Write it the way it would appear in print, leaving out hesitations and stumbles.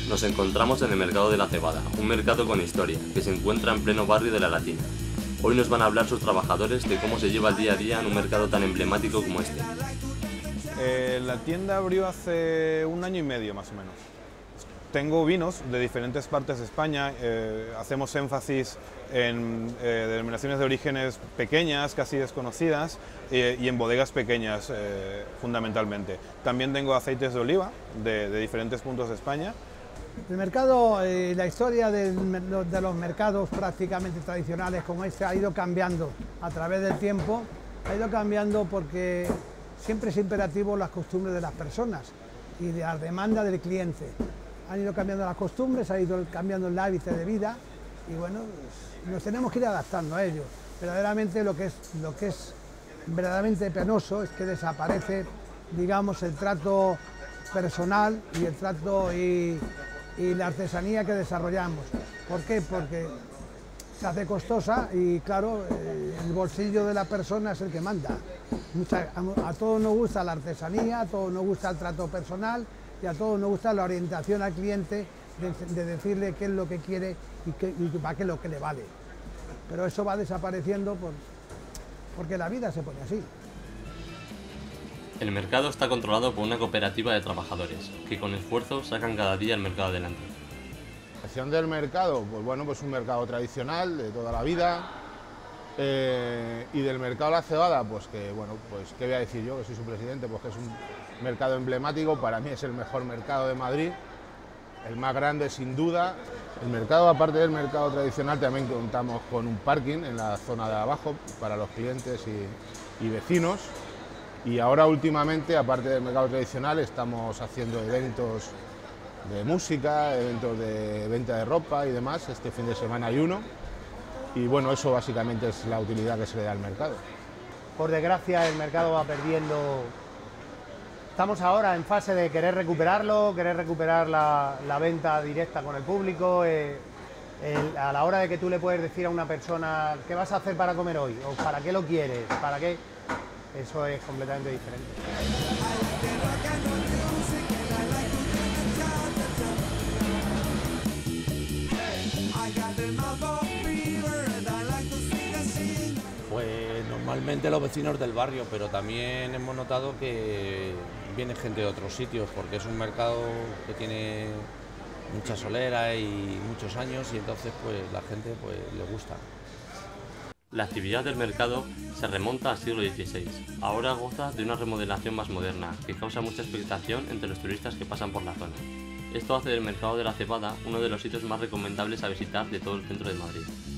Nos encontramos en el Mercado de la Cebada, un mercado con historia, que se encuentra en pleno barrio de La Latina. Hoy nos van a hablar sus trabajadores de cómo se lleva el día a día en un mercado tan emblemático como este. La tienda abrió hace 1 año y medio más o menos. Tengo vinos de diferentes partes de España, hacemos énfasis en denominaciones de orígenes pequeñas, casi desconocidas, y en bodegas pequeñas fundamentalmente. También tengo aceites de oliva de diferentes puntos de España. El mercado, la historia de los mercados prácticamente tradicionales como este ha ido cambiando a través del tiempo, ha ido cambiando porque siempre es imperativo las costumbres de las personas y la demanda del cliente. Han ido cambiando las costumbres, ha ido cambiando el hábito de vida y bueno, nos tenemos que ir adaptando a ello. Verdaderamente lo que es verdaderamente penoso es que desaparece, digamos, el trato personal y el trato y la artesanía que desarrollamos. ¿Por qué? Porque se hace costosa y claro, el bolsillo de la persona es el que manda. A todos nos gusta la artesanía, a todos nos gusta el trato personal y a todos nos gusta la orientación al cliente de decirle qué es lo que quiere y para qué es lo que le vale. Pero eso va desapareciendo porque la vida se pone así. El mercado está controlado por una cooperativa de trabajadores, que con esfuerzo sacan cada día el mercado adelante. La gestión del mercado, pues bueno, pues un mercado tradicional de toda la vida, y del mercado de la cebada, pues que bueno, pues qué voy a decir yo, que soy su presidente, pues que es un mercado emblemático, para mí es el mejor mercado de Madrid, el más grande sin duda. El mercado, aparte del mercado tradicional, también contamos con un parking en la zona de abajo para los clientes y vecinos. Y ahora últimamente, aparte del mercado tradicional, estamos haciendo eventos de música, eventos de venta de ropa y demás. Este fin de semana hay uno. Y bueno, eso básicamente es la utilidad que se le da al mercado. Por desgracia el mercado va perdiendo. Estamos ahora en fase de querer recuperarlo, querer recuperar la venta directa con el público. A la hora de que tú le puedes decir a una persona ¿qué vas a hacer para comer hoy? ¿O para qué lo quieres? ¿Para qué? Eso es completamente diferente. Pues normalmente los vecinos del barrio, pero también hemos notado que viene gente de otros sitios, porque es un mercado que tiene mucha solera y muchos años y entonces pues la gente pues le gusta. La actividad del mercado se remonta al siglo XVI. Ahora goza de una remodelación más moderna, que causa mucha expectación entre los turistas que pasan por la zona. Esto hace del Mercado de la Cebada uno de los sitios más recomendables a visitar de todo el centro de Madrid.